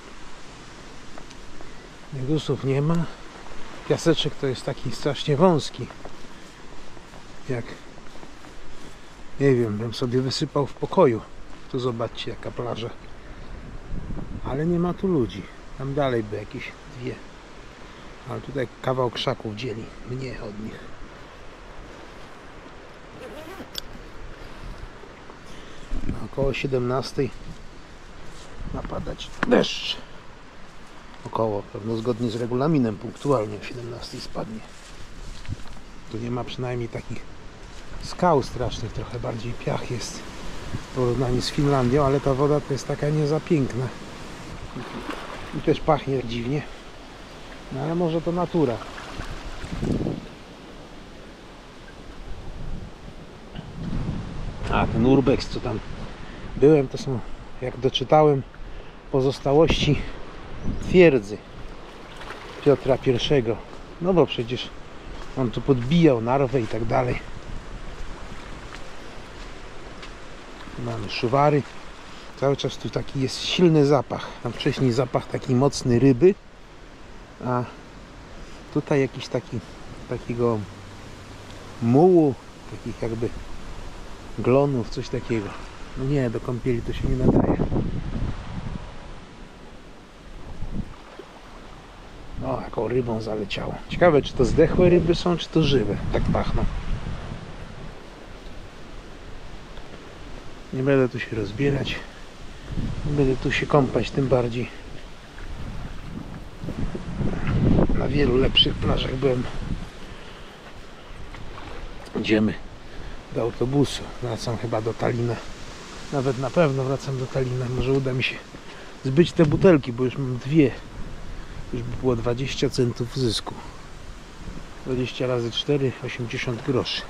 Nubusów nie ma. Piaseczek to jest taki strasznie wąski. Jak, nie wiem, bym sobie wysypał w pokoju. Tu zobaczcie jaka plaża. Ale nie ma tu ludzi. Tam dalej by jakieś dwie. Ale tutaj kawał krzaków dzieli mnie od nich. Około siedemnastej ma padać deszcz. Około, pewno zgodnie z regulaminem, punktualnie o siedemnastej spadnie. Tu nie ma przynajmniej takich skał strasznych, trochę bardziej piach jest w porównaniu z Finlandią, ale ta woda to jest taka nie za piękna. I też pachnie dziwnie. No ale może to natura. A ten urbex, co tam byłem, to są, jak doczytałem, pozostałości twierdzy Piotra pierwszego. No bo przecież on tu podbijał Narwę i tak dalej. Mamy szuwary. Cały czas tu taki jest silny zapach. Tam wcześniej zapach taki mocny ryby, a tutaj jakiś taki takiego mułu, takich jakby glonów, coś takiego. No nie, do kąpieli to się nie nadaje. No, jaką rybą zaleciało. Ciekawe, czy to zdechłe ryby są, czy to żywe. Tak pachną. Nie będę tu się rozbierać. Nie będę tu się kąpać, tym bardziej. Na wielu lepszych plażach byłem. Idziemy do autobusu. Wracam chyba do Talina. Nawet na pewno wracam do Talina. Może uda mi się zbyć te butelki, bo już mam dwie. Już by było dwadzieścia centów zysku. dwadzieścia razy cztery, osiemdziesiąt groszy.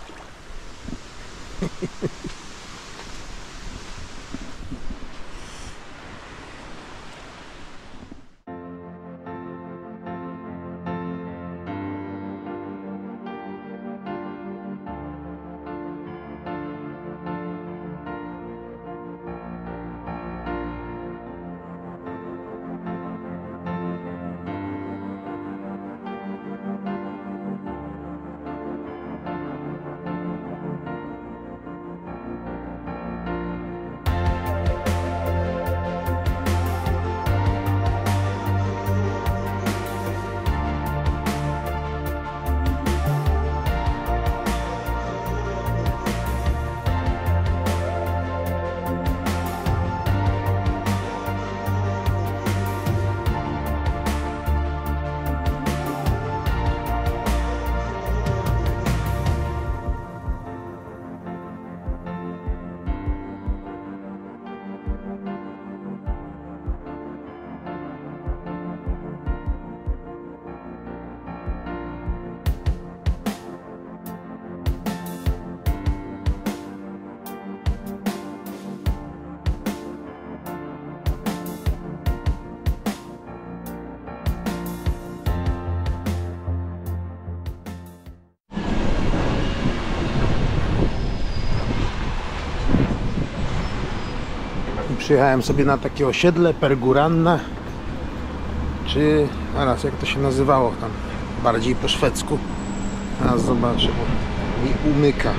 Przyjechałem sobie na takie osiedle Perguranna, czy zaraz jak to się nazywało tam bardziej po szwedzku. A zobaczę, bo mi umyka.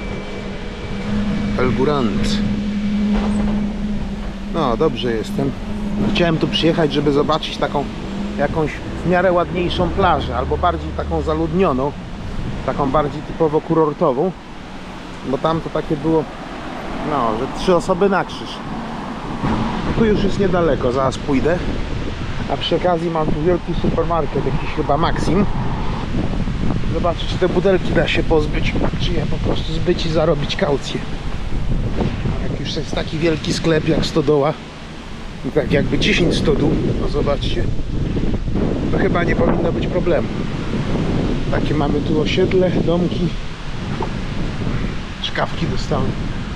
Helgurant. No, dobrze jestem. Chciałem tu przyjechać, żeby zobaczyć taką jakąś w miarę ładniejszą plażę, albo bardziej taką zaludnioną, taką bardziej typowo kurortową, bo tam to takie było, no, że trzy osoby na krzyż. Tu już jest niedaleko, zaraz pójdę. A przy okazji mam tu wielki supermarket, jakiś chyba Maxim. Zobaczę, czy te butelki da się pozbyć, czy je po prostu zbyć i zarobić kaucję. Jak już jest taki wielki sklep jak Stodoła, i tak jakby dziesięć stodół, no zobaczcie, to chyba nie powinno być problemu. Takie mamy tu osiedle, domki, szkawki dostałem.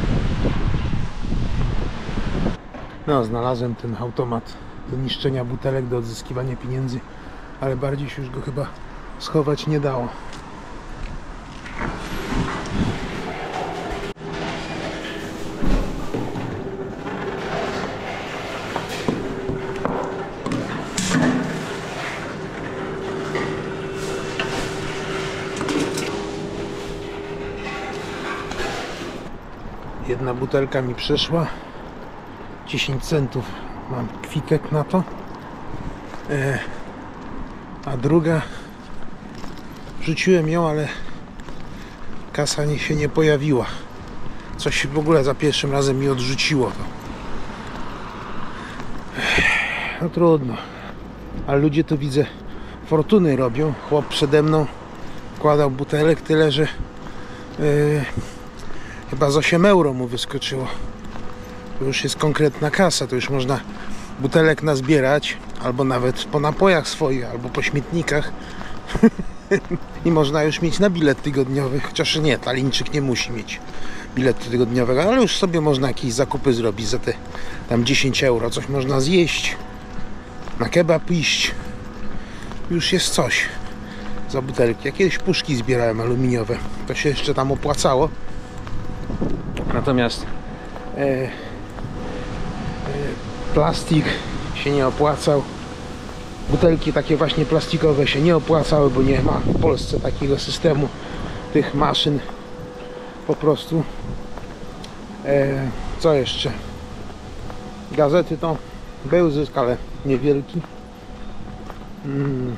No, znalazłem ten automat do niszczenia butelek, do odzyskiwania pieniędzy, ale bardziej się już go chyba schować nie dało. Jedna butelka mi przeszła, dziesięć centów mam kwitek na to, e, a druga wrzuciłem ją, ale kasa nie, się nie pojawiła. Coś w ogóle za pierwszym razem mi odrzuciło to. No trudno, ale ludzie tu widzę fortuny robią. Chłop przede mną wkładał butelek tyle, że yy, chyba z osiem euro mu wyskoczyło. To już jest konkretna kasa, to już można butelek nazbierać, albo nawet po napojach swoich, albo po śmietnikach. I można już mieć na bilet tygodniowy, chociaż nie, Talińczyk nie musi mieć biletu tygodniowego, ale już sobie można jakieś zakupy zrobić za te tam dziesięć euro, coś można zjeść, na kebab iść, już jest coś za butelki. Ja kiedyś puszki zbierałem aluminiowe, to się jeszcze tam opłacało, natomiast e, e, plastik się nie opłacał. Butelki takie właśnie plastikowe się nie opłacały, bo nie ma w Polsce takiego systemu tych maszyn po prostu. E, co jeszcze? Gazety to był zysk, ale niewielki. Mm.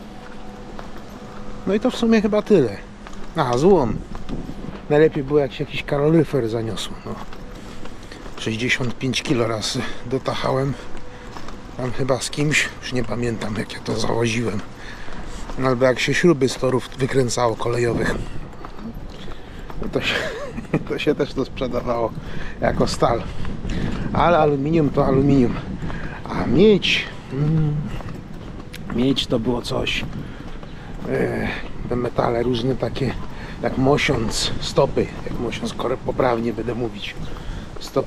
No i to w sumie chyba tyle. A, złom. Najlepiej było, jak się jakiś kaloryfer zaniosło. No. sześćdziesiąt pięć kilo razy dotachałem. Tam chyba z kimś, już nie pamiętam, jak ja to zawoziłem. Albo jak się śruby z torów wykręcało kolejowych. No to, się, to się też to sprzedawało jako stal. Ale aluminium to aluminium. A miedź, mm, miedź to było coś. E, te metale różne takie, jak mosiąc, stopy, jak mosiąc, poprawnie będę mówić. Stop.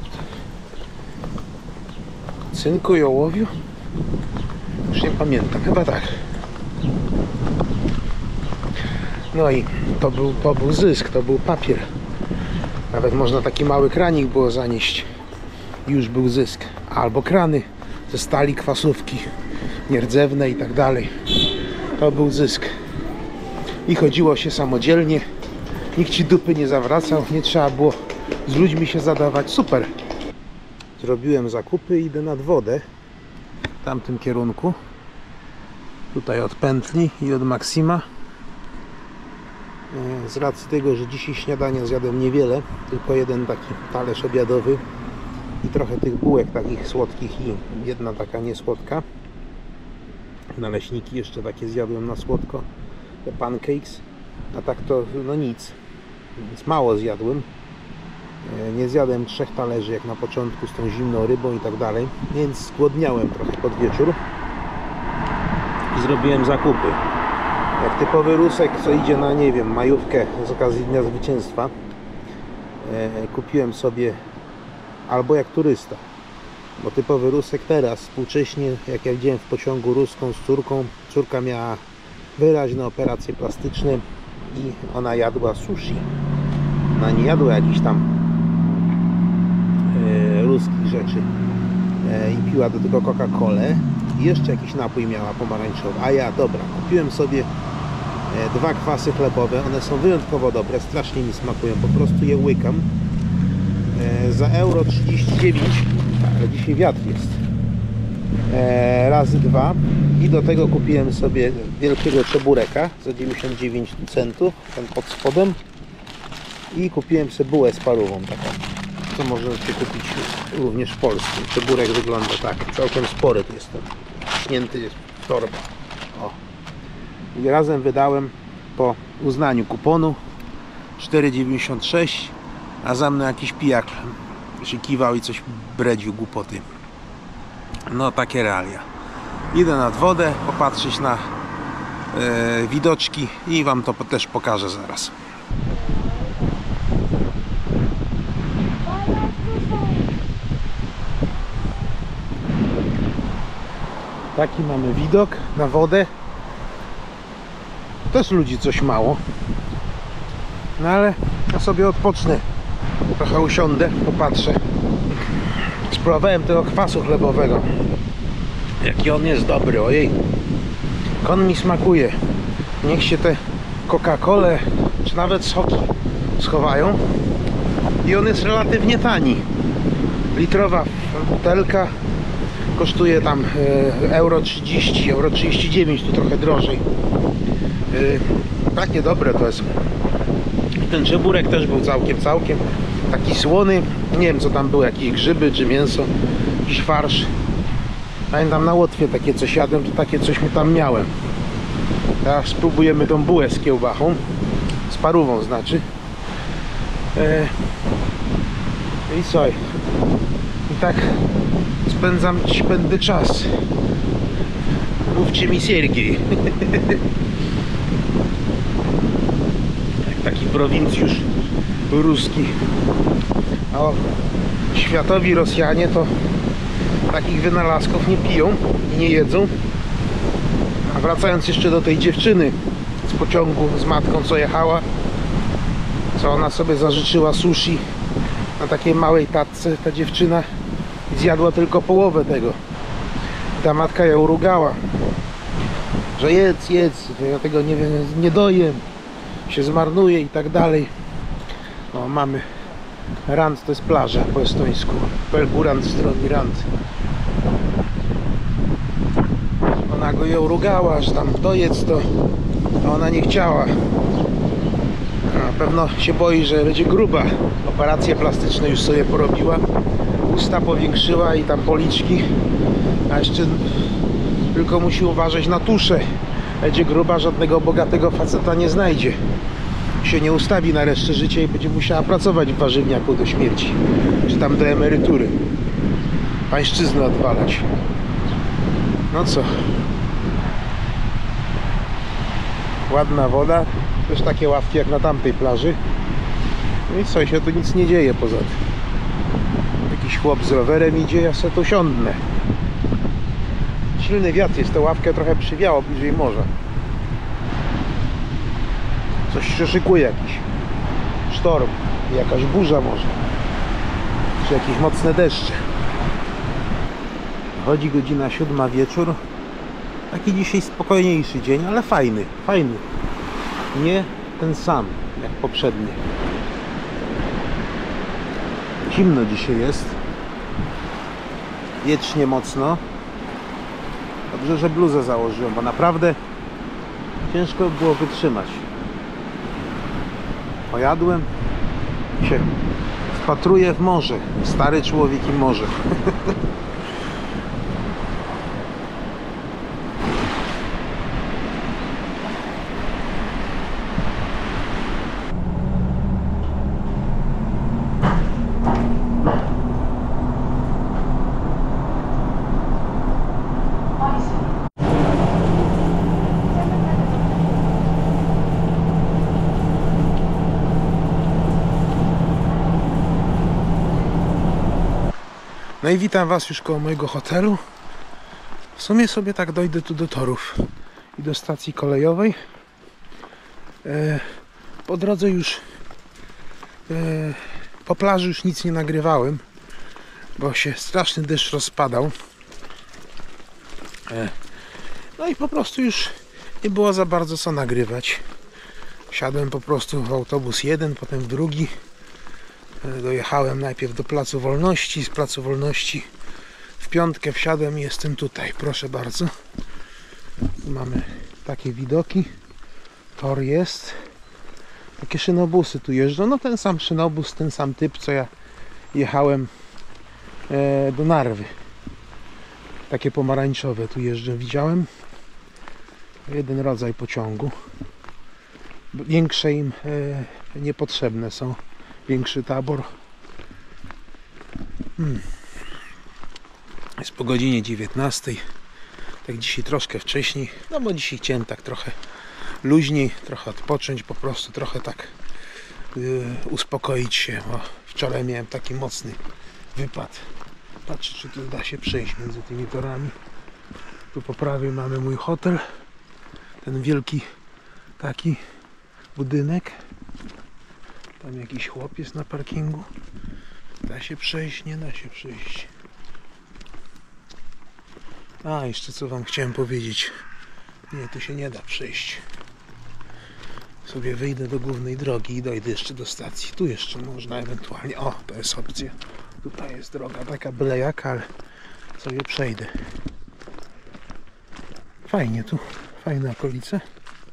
Cynku i ołowiu? Już nie pamiętam, chyba tak. No i to był, to był zysk, to był papier. Nawet można taki mały kranik było zanieść i już był zysk. Albo krany ze stali, kwasówki nierdzewne i tak dalej. To był zysk. I chodziło się samodzielnie. Nikt ci dupy nie zawracał, nie trzeba było z ludźmi się zadawać. Super. Zrobiłem zakupy i idę nad wodę w tamtym kierunku. Tutaj od pętli i od Maxima. Z racji tego, że dzisiaj śniadania zjadłem niewiele, tylko jeden taki talerz obiadowy i trochę tych bułek takich słodkich i jedna taka niesłodka. Naleśniki jeszcze takie zjadłem na słodko, te pancakes, a tak to no nic, więc mało zjadłem. Nie zjadłem trzech talerzy jak na początku z tą zimną rybą i tak dalej, więc zgłodniałem trochę pod wieczór i zrobiłem zakupy. Jak typowy Rusek, co idzie na, nie wiem, majówkę z okazji Dnia Zwycięstwa, e, kupiłem sobie, albo jak turysta, bo typowy Rusek teraz, współcześnie, jak ja widziałem w pociągu ruską z córką, córka miała wyraźne operacje plastyczne i ona jadła sushi. Ona nie jadła jakichś tam e, ruskich rzeczy e, i piła do tego Coca-Colę i jeszcze jakiś napój miała pomarańczowy. A ja, dobra, kupiłem sobie Dwa kwasy chlebowe, one są wyjątkowo dobre, strasznie mi smakują, po prostu je łykam. Za euro trzydzieści dziewięć, ale dzisiaj wiatr jest. Razy dwa. I do tego kupiłem sobie wielkiego czebureka za dziewięćdziesiąt dziewięć centów, ten pod spodem. I kupiłem sobie bułę z parówą taką, co można się kupić również w Polsce. Czeburek wygląda tak, całkiem spory to jest ten, śnięty jest w torbę. O. I razem wydałem po uznaniu kuponu cztery dziewięćdziesiąt sześć, a za mną jakiś pijak się kiwał i coś bredził głupoty. No takie realia. Idę nad wodę popatrzeć na e, widoczki i wam to też pokażę zaraz. Taki mamy widok na wodę. Też ludzi coś mało. No ale ja sobie odpocznę. Trochę usiądę, popatrzę. Spróbowałem tego kwasu chlebowego. Jaki on jest dobry, ojej. On mi smakuje. Niech się te Coca-Colę czy nawet soki schowają. I on jest relatywnie tani. Litrowa butelka kosztuje tam euro trzydzieści, euro trzydzieści dziewięć, tu trochę drożej. Takie dobre to jest. Ten czeburek też był całkiem, całkiem taki słony. Nie wiem co tam było, jakieś grzyby czy mięso, jakiś farsz. Pamiętam na Łotwie takie coś jadłem, to takie coś mi tam miałem. Teraz spróbujemy tą bułę z kiełbachą, z parówą znaczy. I co? I tak spędzam, spędzę czas. Mówcie mi Siergiej. Jak taki prowincjusz ruski. O, światowi Rosjanie to takich wynalazków nie piją i nie jedzą. A wracając jeszcze do tej dziewczyny z pociągu z matką, co jechała, co ona sobie zażyczyła sushi na takiej małej tacce, ta dziewczyna zjadła tylko połowę tego. Ta matka ją rugała, że jedz, jedz, ja tego nie wiem, nie dojem, się zmarnuje i tak dalej. No, mamy rand, to jest plaża po estońsku. Pelgurand, stroni rand. Ona go ją rugała, że tam dojedz to, a ona nie chciała. Na pewno się boi, że będzie gruba. Operacje plastyczne już sobie porobiła. Usta powiększyła i tam policzki. A jeszcze tylko musi uważać na tuszę. Będzie gruba, żadnego bogatego faceta nie znajdzie. Się nie ustawi na resztę życia i będzie musiała pracować w warzywniaku do śmierci. Czy tam do emerytury. Pańszczyznę odwalać. No co? Ładna woda. Też takie ławki jak na tamtej plaży. No i co, się tu nic nie dzieje poza tym. Jakiś chłop z rowerem idzie, ja sobie tu siądnę. Silny wiatr jest, tę ławkę trochę przywiało bliżej morza. Coś się szykuje, jakiś sztorm, jakaś burza może. Czy jakieś mocne deszcze. Chodzi godzina siódma wieczór. Taki dzisiaj spokojniejszy dzień, ale fajny, fajny. Nie ten sam jak poprzednie. Zimno dzisiaj jest. Wiecznie mocno. Dobrze, że bluzę założyłem, bo naprawdę ciężko było wytrzymać. Pojadłem, się wpatruję w morze. Stary człowiek i morze. No i witam was już koło mojego hotelu. W sumie sobie tak dojdę tu do torów i do stacji kolejowej. E, po drodze już e, po plaży już nic nie nagrywałem, bo się straszny deszcz rozpadał. E, no i po prostu już nie było za bardzo co nagrywać. Wsiadłem po prostu w autobus jeden, potem w drugi. Dojechałem najpierw do Placu Wolności, z Placu Wolności w piątkę wsiadłem i jestem tutaj, proszę bardzo. Tu mamy takie widoki, tor jest, takie szynobusy tu jeżdżą, no ten sam szynobus, ten sam typ, co ja jechałem e, do Narwy. Takie pomarańczowe tu jeżdżą, widziałem. Jeden rodzaj pociągu. Większe im e, niepotrzebne są. Większy tabor. Hmm. Jest po godzinie dziewiętnastej. Tak dzisiaj troszkę wcześniej. No bo dzisiaj chciałem tak trochę luźniej, trochę odpocząć, po prostu trochę tak yy, uspokoić się. Bo wczoraj miałem taki mocny wypad. Patrzę, czy tu da się przejść między tymi torami. Tu po prawej mamy mój hotel. Ten wielki taki budynek. Tam jakiś chłop jest na parkingu. Da się przejść? Nie da się przejść. A, jeszcze co wam chciałem powiedzieć. Nie, tu się nie da przejść. Sobie wyjdę do głównej drogi i dojdę jeszcze do stacji. Tu jeszcze można ewentualnie... O, to jest opcja. Tutaj jest droga taka byle jaka, ale sobie przejdę. Fajnie tu. Fajne okolice.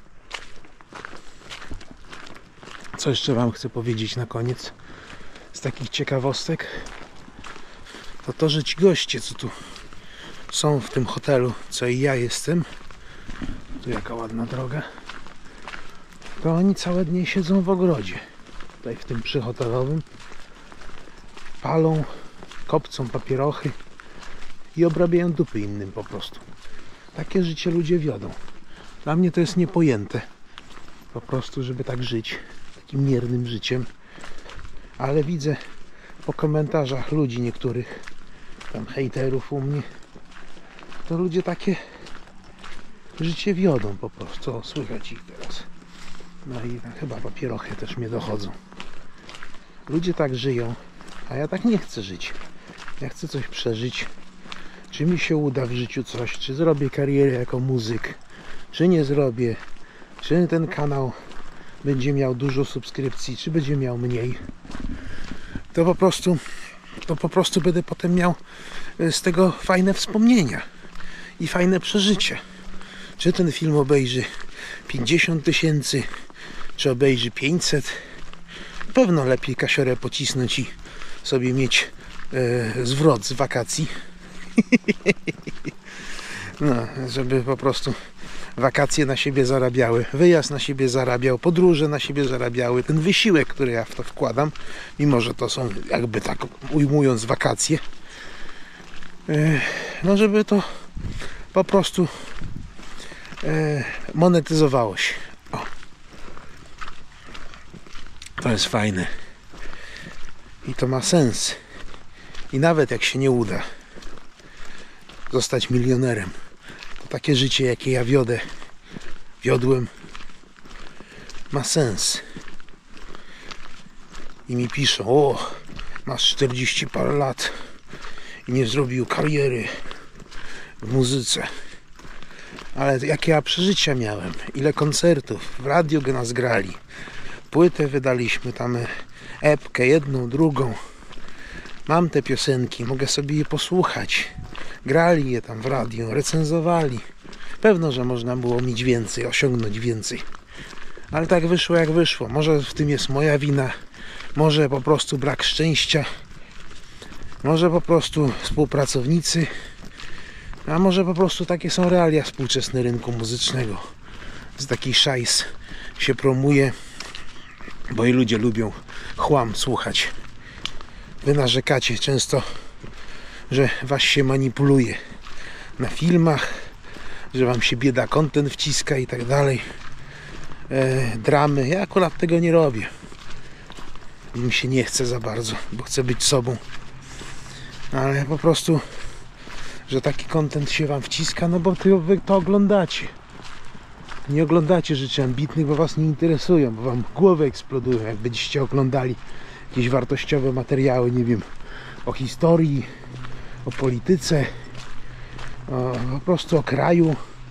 Co jeszcze wam chcę powiedzieć na koniec z takich ciekawostek, to to, że ci goście, co tu są w tym hotelu, co i ja jestem, tu jaka ładna droga, to oni całe dnie siedzą w ogrodzie, tutaj w tym przyhotelowym, palą, kopcą papierochy i obrabiają dupy innym po prostu. Takie życie ludzie wiodą. Dla mnie to jest niepojęte po prostu, żeby tak żyć takim miernym życiem, ale widzę po komentarzach ludzi niektórych tam hejterów u mnie, to ludzie takie życie wiodą po prostu. O, słychać ich teraz. No i tak, chyba papierochy też mnie dochodzą. Ludzie tak żyją, a ja tak nie chcę żyć. Ja chcę coś przeżyć. Czy mi się uda w życiu coś, czy zrobię karierę jako muzyk, czy nie zrobię, czy ten kanał będzie miał dużo subskrypcji, czy będzie miał mniej, to po prostu to po prostu będę potem miał z tego fajne wspomnienia i fajne przeżycie. Czy ten film obejrzy pięćdziesiąt tysięcy, czy obejrzy pięćset, pewno lepiej kasiorę pocisnąć i sobie mieć e, zwrot z wakacji. No, żeby po prostu wakacje na siebie zarabiały, wyjazd na siebie zarabiał, podróże na siebie zarabiały, ten wysiłek, który ja w to wkładam, mimo że to są jakby tak ujmując wakacje, no żeby to po prostu monetyzowało się. O. To jest fajne i to ma sens. I nawet jak się nie uda zostać milionerem, to takie życie, jakie ja wiodę, wiodłem, ma sens. I mi piszą: o, masz czterdzieści parę lat i nie zrobił kariery w muzyce. Ale jakie ja przeżycia miałem, ile koncertów, w radiu nas grali, płytę wydaliśmy, tam epkę, jedną, drugą. Mam te piosenki, mogę sobie je posłuchać. Grali je tam w radiu, recenzowali. Pewno, że można było mieć więcej, osiągnąć więcej. Ale tak wyszło jak wyszło. Może w tym jest moja wina, może po prostu brak szczęścia, może po prostu współpracownicy, a może po prostu takie są realia współczesne rynku muzycznego. Z taki szajs się promuje, bo i ludzie lubią chłam słuchać. Wy narzekacie często, że was się manipuluje na filmach, że wam się bieda content wciska i tak dalej, e, dramy. Ja akurat tego nie robię, mi się nie chce za bardzo, bo chcę być sobą, ale po prostu, że taki content się wam wciska, no bo to, wy to oglądacie. Nie oglądacie rzeczy ambitnych, bo was nie interesują, bo wam głowy eksplodują, jak będziecie oglądali jakieś wartościowe materiały, nie wiem, o historii, o polityce, o, po prostu o kraju,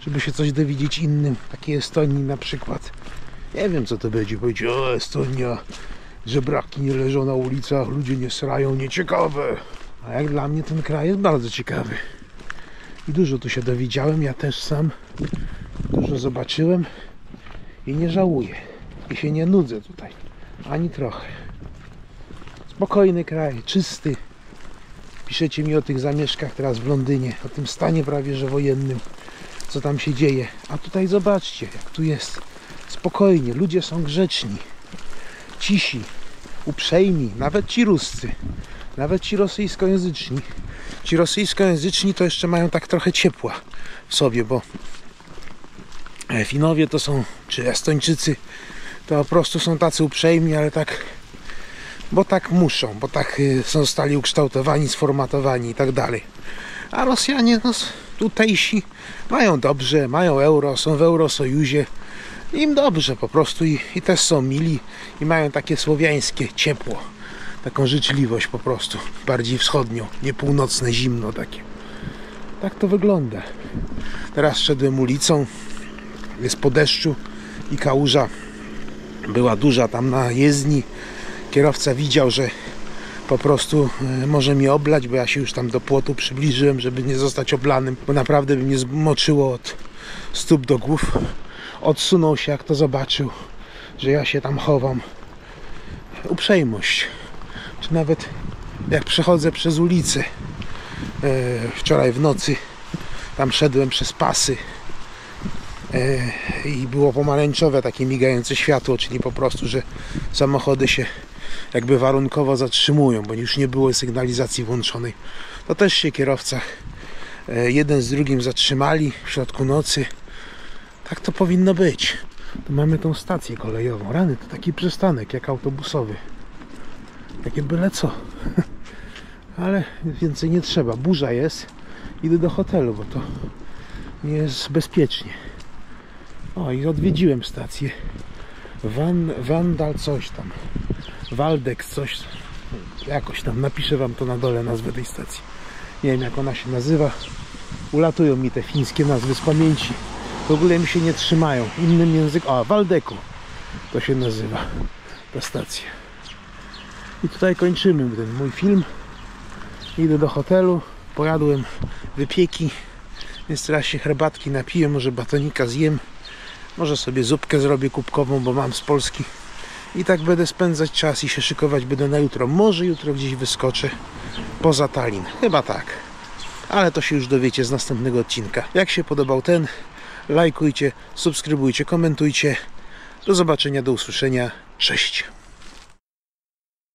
żeby się coś dowiedzieć innym, takiej Estonii na przykład. Nie wiem, co to będzie, powiedzieć, o Estonia, żebraki nie leżą na ulicach, ludzie nie srają, nieciekawe. A jak dla mnie ten kraj jest bardzo ciekawy. I dużo tu się dowiedziałem, ja też sam dużo zobaczyłem i nie żałuję. I się nie nudzę tutaj, ani trochę. Spokojny kraj, czysty. Piszecie mi o tych zamieszkach teraz w Londynie, o tym stanie prawie że wojennym, co tam się dzieje. A tutaj zobaczcie, jak tu jest spokojnie, ludzie są grzeczni, cisi, uprzejmi, nawet ci Ruscy, nawet ci rosyjskojęzyczni. Ci rosyjskojęzyczni to jeszcze mają tak trochę ciepła w sobie, bo Finowie to są, czy Estończycy, to po prostu są tacy uprzejmi, ale tak, bo tak muszą, bo tak zostali ukształtowani, sformatowani i tak dalej. A Rosjanie, no tutejsi, mają dobrze, mają euro, są w Eurosojuzie, im dobrze po prostu i, i też są mili i mają takie słowiańskie ciepło, taką życzliwość po prostu, bardziej wschodnią, nie północne zimno takie. Tak to wygląda. Teraz szedłem ulicą, jest po deszczu i kałuża była duża tam na jezdni. Kierowca widział, że po prostu może mnie oblać, bo ja się już tam do płotu przybliżyłem, żeby nie zostać oblanym, bo naprawdę by mnie zmoczyło od stóp do głów. Odsunął się, jak to zobaczył, że ja się tam chowam. Uprzejmość. Czy nawet jak przechodzę przez ulicę, wczoraj w nocy tam szedłem przez pasy i było pomarańczowe takie migające światło, czyli po prostu, że samochody się jakby warunkowo zatrzymują, bo już nie było sygnalizacji włączonej. To też się kierowca jeden z drugim zatrzymali w środku nocy. Tak to powinno być. Tu mamy tą stację kolejową. Rany, to taki przystanek jak autobusowy. Takie byle co. Ale więcej nie trzeba. Burza jest. Idę do hotelu, bo to nie jest bezpiecznie. O, i odwiedziłem stację. Van, Vandal coś tam. Waldex coś. Jakoś tam. Napiszę wam to na dole nazwę tej stacji. Nie wiem, jak ona się nazywa. Ulatują mi te fińskie nazwy z pamięci. W ogóle mi się nie trzymają. Innym językiem. O, Waldeku to się nazywa ta stacja. I tutaj kończymy ten mój film. Idę do hotelu. Pojadłem wypieki. Więc teraz się herbatki napiję. Może batonika zjem. Może sobie zupkę zrobię kubkową, bo mam z Polski. I tak będę spędzać czas i się szykować będę na jutro. Może jutro gdzieś wyskoczę poza Tallin. Chyba tak. Ale to się już dowiecie z następnego odcinka. Jak się podobał ten, lajkujcie, subskrybujcie, komentujcie. Do zobaczenia, do usłyszenia. Cześć.